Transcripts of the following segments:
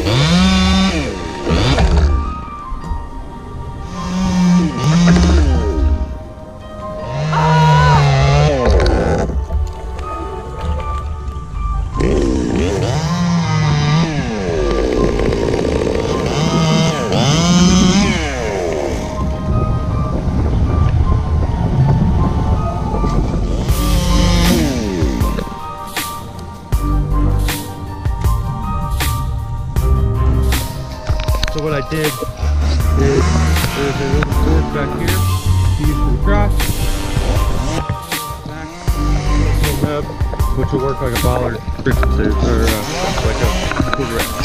So what I did is there's a little board back here to use for the cross. Back, little nub, which will work like a bollard friction scissors or like a quarter inch.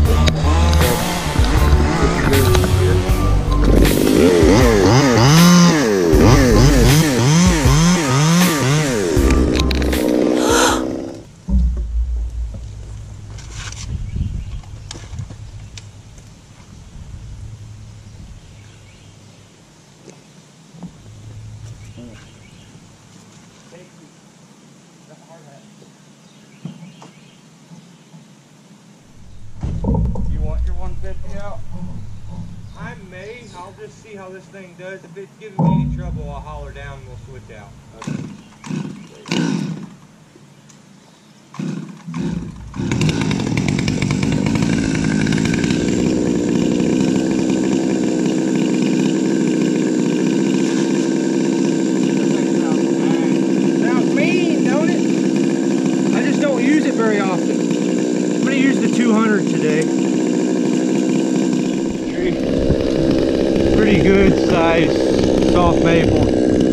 You want your 150 out? I may. I'll just see how this thing does. If it's giving me any trouble, I'll holler down and we'll switch out. Okay. Sounds mean, don't it? I just don't use it very often. I'm going to use the 200 today. Pretty good size soft maple.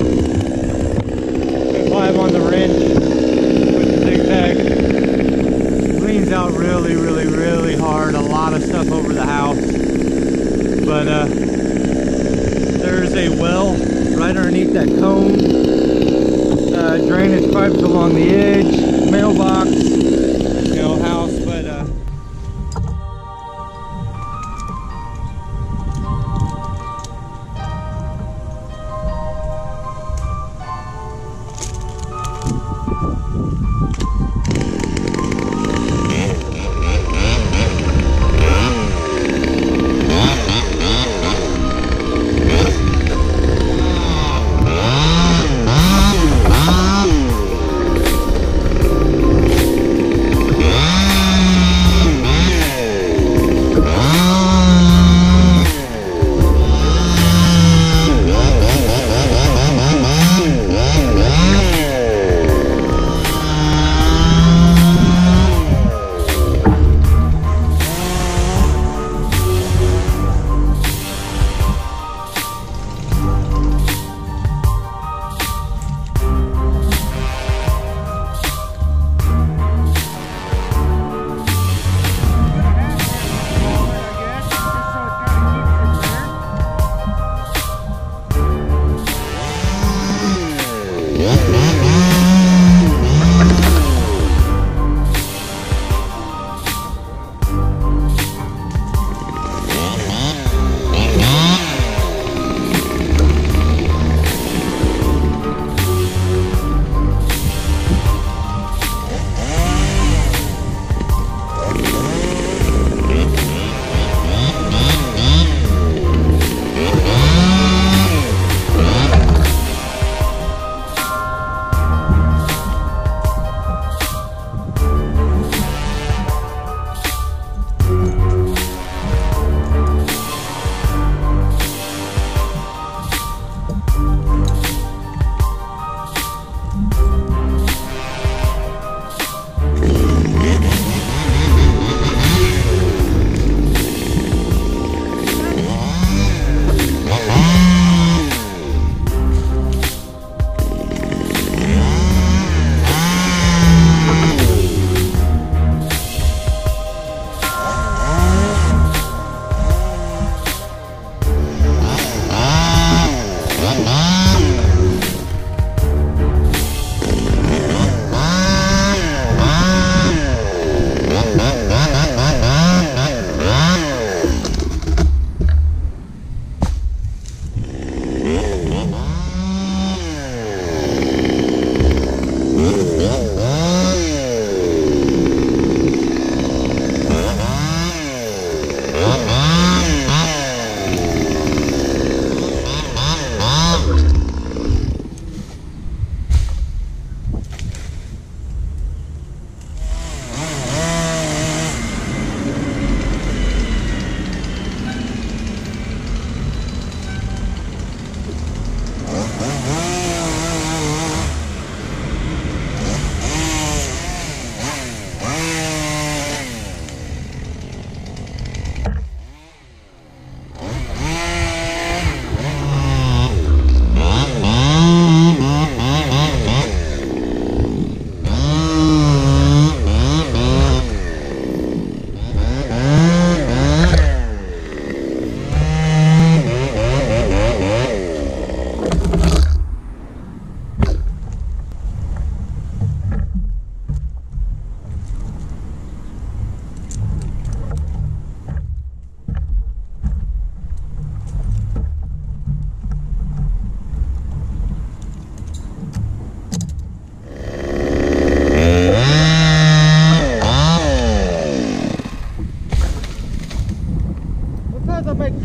5 on the wrench with the zigzag. Leans out really hard. A lot of stuff over the house. But there's a well right underneath that cone. Drainage pipes along the edge. Mailbox. You know, house, but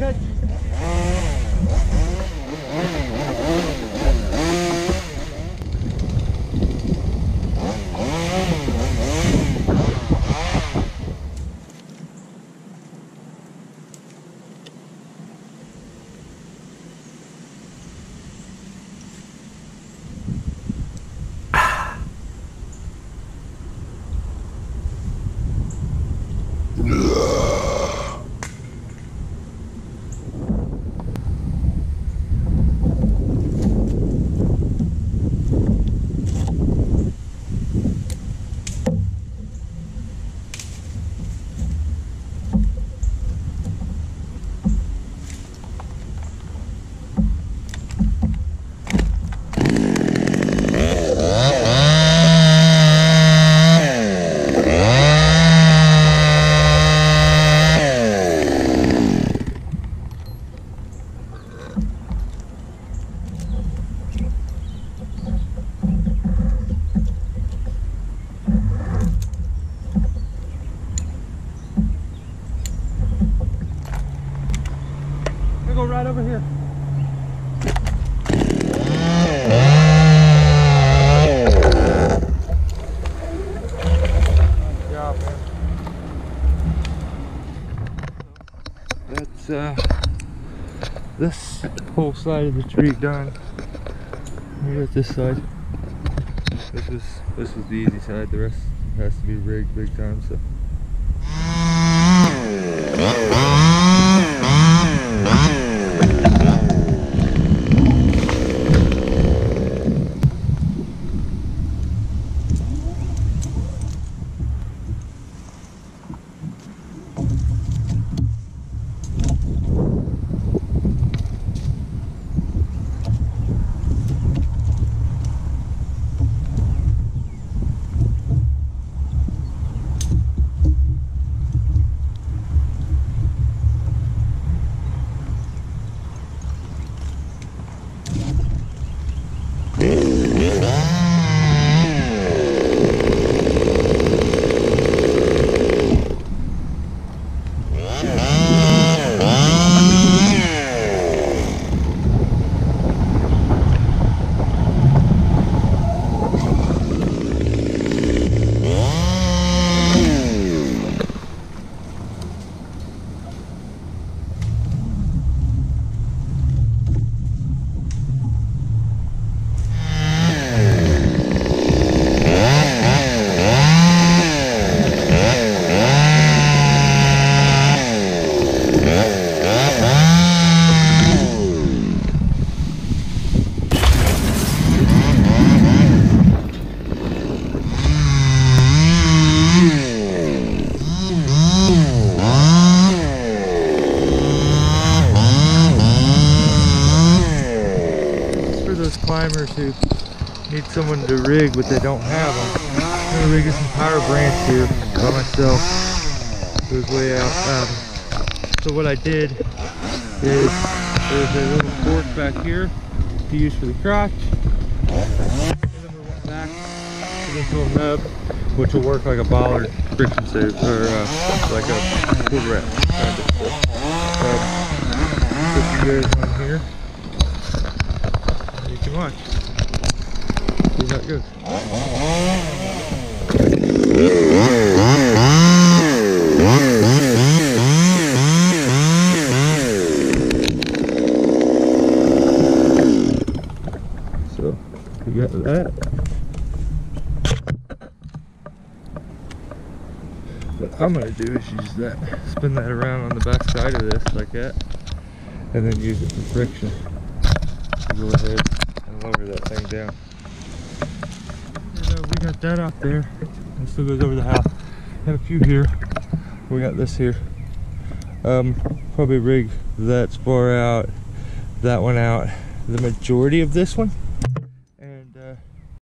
Good. Go right over here. Good job, man. That's this whole side of the tree done. We got this side. This was the easy side. The rest has to be rigged big time. So. Climbers who need someone to rig but they don't have them. I'm gonna rig some power branch here by myself. It was way out. So what I did is there's a little fork back here to use for the crotch, and then we went back to this little nub, which will work like a bollard friction save or like a wood wrap kind of stuff. Put you guys on here. You can watch. See how it goes. So we got that. What I'm gonna do is use that, spin that around on the back side of this like that, and then use it for friction. Go ahead and lower that thing down. And, we got that out there. It still goes over the house. Have a few here. We got this here. Probably rig that spar out, that one out. The majority of this one